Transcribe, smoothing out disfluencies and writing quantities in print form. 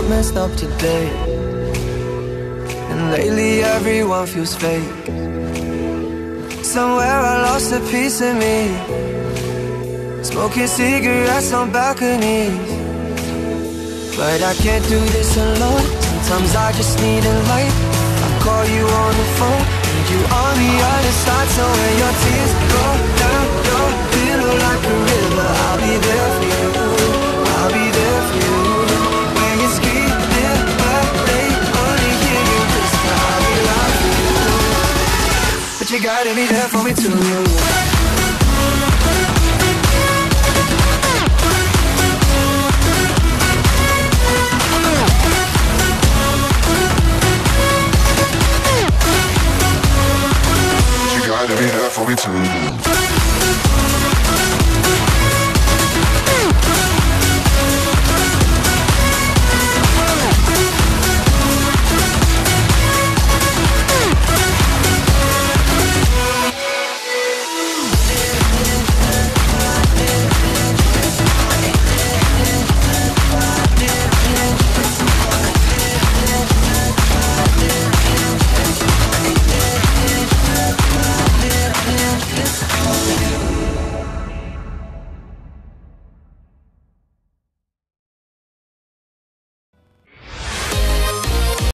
messed up today, and lately everyone feels fake. Somewhere I lost a piece of me, smoking cigarettes on balconies. But I can't do this alone. Sometimes I just need a light. I call you on the phone, and you on the other side. So when your tears roll down your pillow like a river, I'll be there for you. I'll be there for you. When you're screaming, but they only hear you whisper, I'll be loud for you. But you gotta be there for me too.